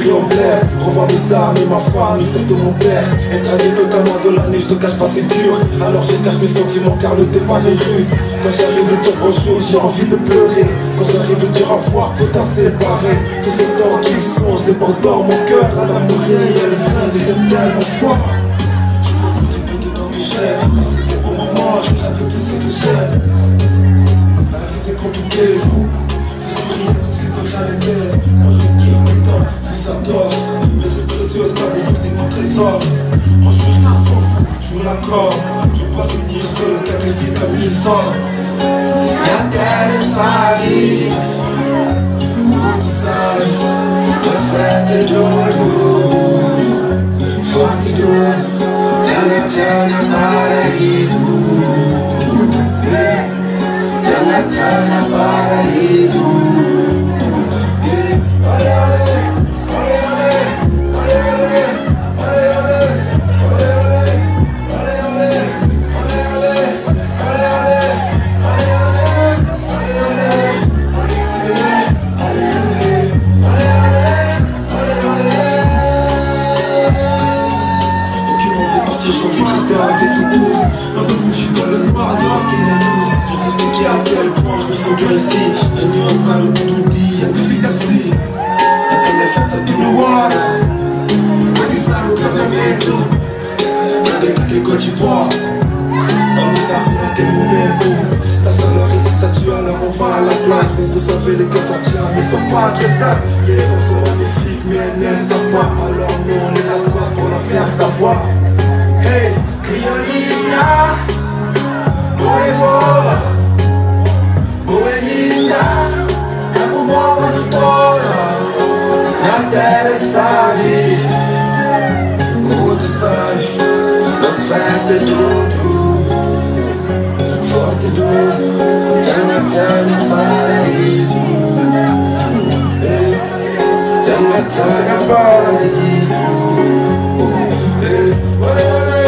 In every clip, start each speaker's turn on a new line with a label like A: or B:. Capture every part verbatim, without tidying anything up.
A: gris en clair. Revoir mes armes et ma famille, surtout mon père. Être un notamment de l'année, je te cache pas c'est dur. Alors je cache mes sentiments car le départ est rude. Quand j'arrive à dire bonjour, j'ai envie de pleurer. Quand j'arrive à dire au revoir, putain séparé. Tous ces temps qui sont, c'est pendant mon cœur. À l'amour réel, vrai, je les aime tellement fort. Je profite du peu de temps que j'ai. C'est des beaux moments, je rêve de tout ce que j'aime. La vie c'est compliqué, vous vous souriez comme si de rien n'était. Moi je kiffe, putain, je vous adore. Mais c'est précieux, c'est pas pour vous que des mon trésor. Moi je suis rien, s'en fout, je vous l'accorde. Je veux pas venir seul, un câble vite comme il sort. Minha terra é sabe, muito sabe. As festas de ouro, forte de ouro. Tchanga tchanga paraíso. Tchanga tchanga paraíso. Olé, olé, olé, olé, olé, olé, olé, j'ai envie de rester avec vous tous. Dans le fou, je suis dans le noir, nuance qui n'est loose. Je vais t'expliquer à quel point je me sens bien ici. La nuance va le tout dit, y'a de l'efficacité. La telefetta tu lo guarda, ma ti sa lo casamento. La bête che quand tu bois, on ne sait pas à quel moment. La chaleur ici ça tue, alors on va à la plage. Mais vous savez les Capverdiens ne sont pas très sages. Les femmes sont magnifiques mais elles ne savent pas. Alors nous on les accroise pour la faire savoir. Hey, criolinha, boa boa, boa linda, é uma produtora, na terra sabe, muito sabe, nas festas tudo, forte duro, tchanga tchanga paraíso, hey, tchanga tchanga paraíso, hey, olé, olé.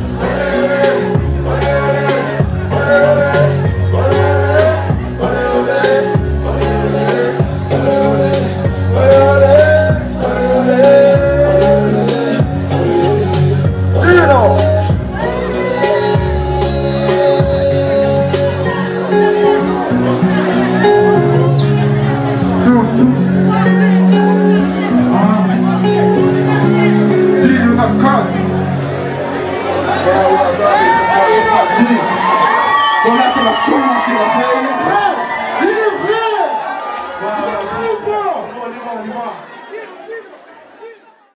B: Voilà, ça va commencer la fête. Il est prêt. Il est prêt. Voilà, on y va, on y va, on y va.